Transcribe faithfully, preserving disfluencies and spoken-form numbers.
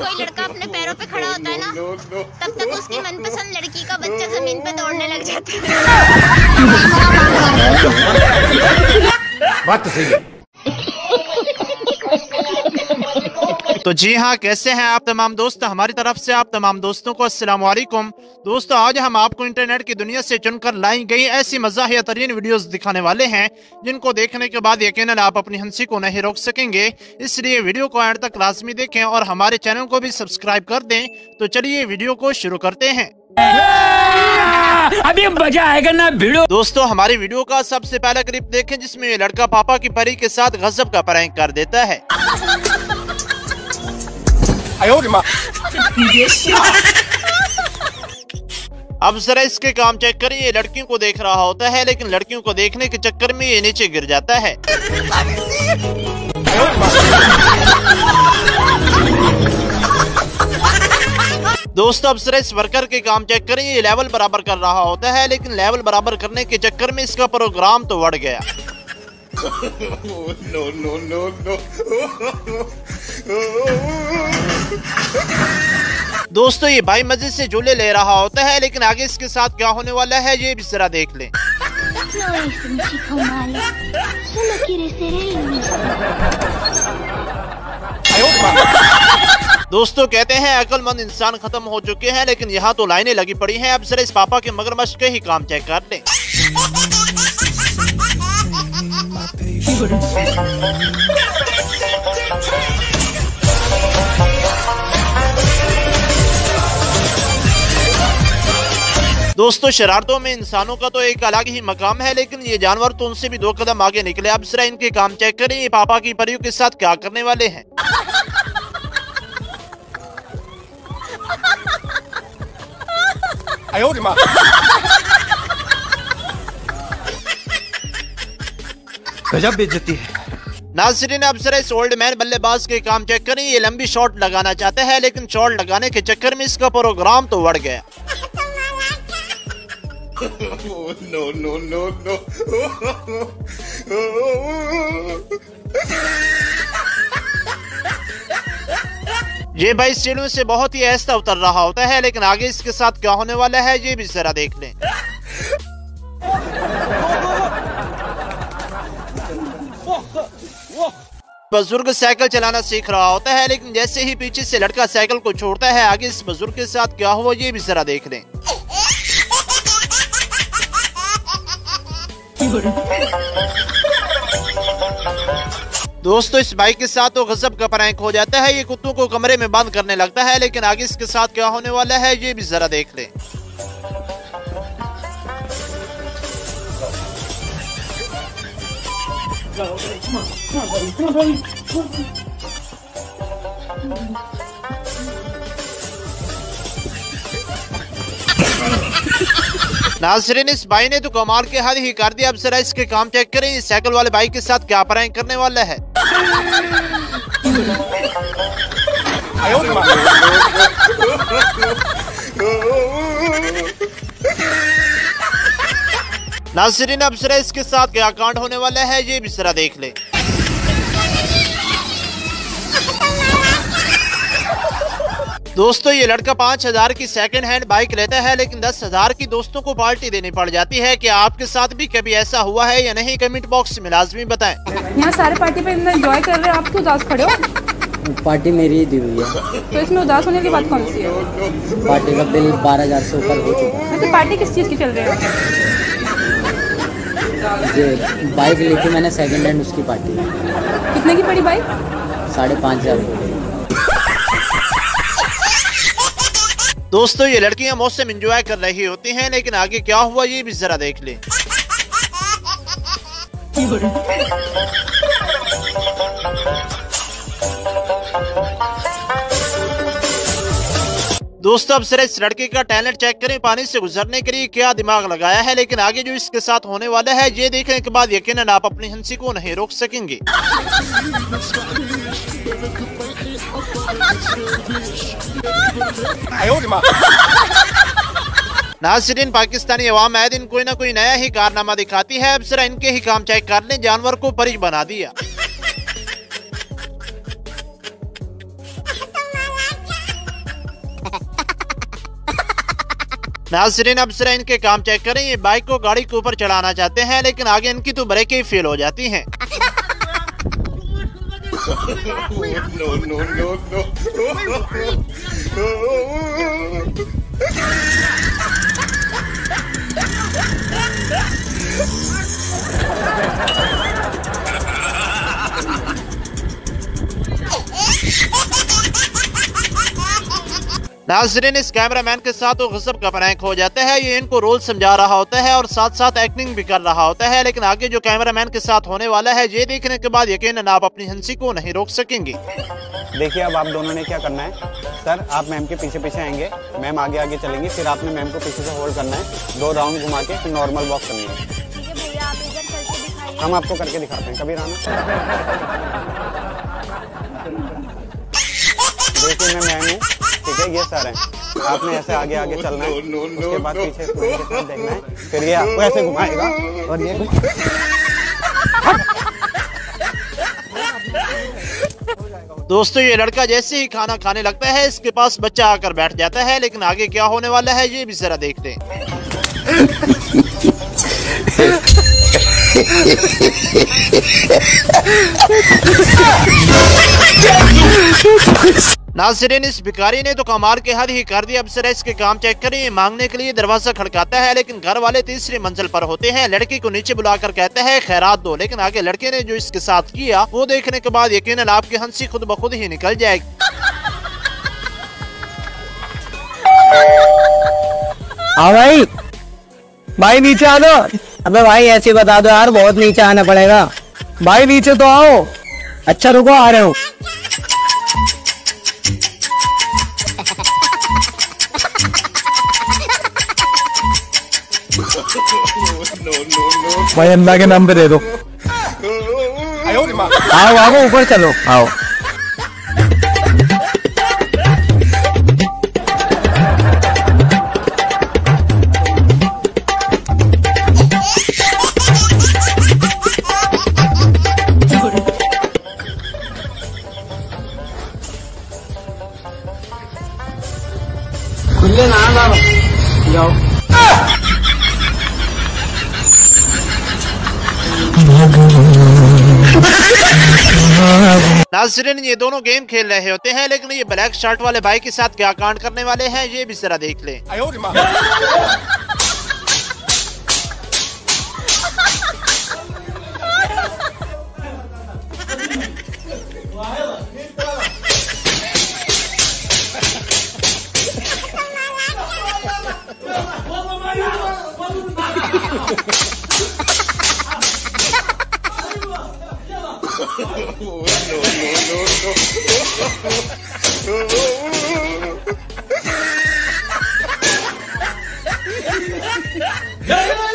कोई लड़का अपने पैरों पे खड़ा होता है ना, तब तक उसकी मनपसंद लड़की का बच्चा जमीन पे दौड़ने लग जाता है। बात तो सही है। तो जी हाँ, कैसे हैं आप तमाम दोस्त। हमारी तरफ से आप तमाम दोस्तों को अस्सलाम वालेकुम। दोस्तों, आज हम आपको इंटरनेट की दुनिया से चुनकर लाई गई ऐसी मज़ाहिया तरीन वीडियोस दिखाने वाले हैं जिनको देखने के बाद यकीनन आप अपनी हंसी को नहीं रोक सकेंगे। इसलिए वीडियो को एंड तक लाजमी देखें और हमारे चैनल को भी सब्सक्राइब कर दें। तो चलिए वीडियो को शुरू करते हैं। अभी मजा आएगा ना वीडियो। दोस्तों, हमारी वीडियो का सबसे पहला क्लिप देखें जिसमें ये लड़का पापा की परी के साथ गजब का प्रैंक कर देता है। अब जरा इसके काम चेक करें। ये लड़कियों को देख रहा होता है, लेकिन लड़कियों को देखने के चक्कर में ये नीचे गिर जाता है। दोस्तों, अब जरा इस वर्कर के काम चेक करें। ये लेवल बराबर कर रहा होता है, लेकिन लेवल बराबर करने के चक्कर में इसका प्रोग्राम तो बढ़ गया। no, no, no, no. दोस्तों, ये भाई मजे से झूले ले रहा होता है, लेकिन आगे इसके साथ क्या होने वाला है ये भी जरा देख लें। दोस्तों, कहते हैं अक्लमंद इंसान खत्म हो चुके हैं, लेकिन यहाँ तो लाइनें लगी पड़ी हैं। अब जरा इस पापा के मगरमच्छ के ही काम चेक कर लें। दोस्तों, शरारतों में इंसानों का तो एक अलग ही मकाम है, लेकिन ये जानवर तो उनसे भी दो कदम आगे निकले। अब जरा इनके काम चेक करें। ये पापा की परियों के साथ क्या करने वाले हैं। गजब बेइज्जती है। नाज़रीन, अब जरा इस ओल्ड मैन बल्लेबाज के काम चेक करें। ये लंबी शॉट लगाना चाहता है, लेकिन शॉट लगाने के चक्कर में इसका प्रोग्राम तो बढ़ गया। no, no, no, no. ये भाई सीढ़ियों से बहुत ही आहिस्ता उतर रहा होता है, लेकिन आगे इसके साथ क्या होने वाला है ये भी जरा देख लें। बुजुर्ग साइकिल चलाना सीख रहा होता है, लेकिन जैसे ही पीछे से लड़का साइकिल को छोड़ता है, आगे इस बुजुर्ग के साथ क्या हुआ ये भी जरा देख लें। दोस्तों, इस बाइक के साथ तो गजब का प्रैंक हो जाता है। ये कुत्तों को कमरे में बंद करने लगता है, लेकिन आगे इसके साथ क्या होने वाला है ये भी जरा देख लें। नाज़रीन, इस भाई ने तो कमाल के हद ही कर दिया। अब जरा इसके काम चेक करें। इस साइकिल वाले भाई के साथ क्या प्रैंक करने वाला है। नाज़रीन, अब जरा इसके साथ क्या कांड होने वाला है ये भी जरा देख ले। दोस्तों, ये लड़का पाँच हजार की सेकंड हैंड बाइक लेता है, लेकिन दस हजार की दोस्तों को पार्टी देनी पड़ जाती है। क्या आपके साथ भी कभी ऐसा हुआ है या नहीं? कमेंट बॉक्स में लाजमी बताएं। यहाँ सारे पार्टी पे एंजॉय कर रहे हैं, आप क्यों उदास खड़े हो? पार्टी मेरी ही दी हुई है। तो इसमें उदास होने की बात कौन सी है? पार्टी का बिल बारह हजार से ऊपर हो चुका है। तो पार्टी किस चीज की चल रही है? ये बाइक ली थी मैंने सेकंड हैंड, उसकी पार्टी। कितने की पड़ी बाइक? साढ़े पाँच हजार रुपये। दोस्तों, ये लड़कियां मौसम एंजॉय कर रही होती हैं, लेकिन आगे क्या हुआ ये भी जरा देख लें। दोस्तों, अब जरा इस लड़के का टैलेंट चेक करें। पानी से गुजरने के लिए क्या दिमाग लगाया है, लेकिन आगे जो इसके साथ होने वाला है ये देखने के बाद यकीनन आप अपनी हंसी को नहीं रोक सकेंगे। नाज़रीन, पाकिस्तानी अवाम आए दिन कोई ना कोई नया ही कारनामा दिखाती है। अब जरा इनके ही काम चेक कर लें। जानवर को परी बना दिया। नाज़रीन अब जरा इनके काम चेक करें। ये बाइक को गाड़ी के ऊपर चढ़ाना चाहते हैं लेकिन आगे इनकी तो ब्रेकें ही फेल हो जाती हैं। no, no, no, no. नाज़रीन इस कैमरामैन के साथ तो गजब का प्रैंक हो जाता है। ये इनको रोल समझा रहा होता है और साथ साथ एक्टिंग भी कर रहा होता है, लेकिन आगे जो कैमरामैन के साथ होने वाला है ये देखने के बाद यकीनन आप अपनी हंसी को नहीं रोक सकेंगे। देखिए अब आप दोनों ने क्या करना है। सर आप मैम के पीछे पीछे आएंगे, मैम आगे आगे चलेंगी, फिर आपने मैम को पीछे से होल्ड करना है, दो राउंड घुमा के फिर नॉर्मल वॉक करनी है। हम आपको करके दिखाते हैं। कभी राना देखिए मैं मैम हूँ, ठीक है, ये सर है। आपने ऐसे आगे आगे चलना है, उसके बाद पीछे के साथ देखना है, फिर ये आपको ऐसे घुमाएगा और ये दोस्तों ये लड़का जैसे ही खाना खाने लगता है इसके पास बच्चा आकर बैठ जाता है, लेकिन आगे क्या होने वाला है ये भी जरा देखते हैं। नाज़रीन इस भिखारी ने तो कमाल के हद ही कर दिया। अब जरा इसके काम चेक करें। मांगने के लिए दरवाजा खड़काता है लेकिन घर वाले तीसरी मंजिल पर होते हैं। लड़की को नीचे बुलाकर कहता है खैरात दो, लेकिन आगे लड़के ने जो इसके साथ किया वो देखने के बाद यकीनन आपकी हंसी खुद ब खुद ही निकल जाएगी। हाँ भाई, भाई नीचे आ दो। अबे भाई ऐसे बता दो यार, बहुत नीचे आना पड़ेगा। भाई नीचे तो आओ। अच्छा रुको आ रहे हूँ। भाई अल्लाह के नाम पे दे दो। आओ आओ ऊपर चलो आओ। खुले ना जाओ। नाज़रीन ये दोनों गेम खेल रहे होते हैं, लेकिन ये ब्लैक शर्ट वाले भाई के साथ क्या कांड करने वाले हैं ये भी जरा देख लें। no, no, no.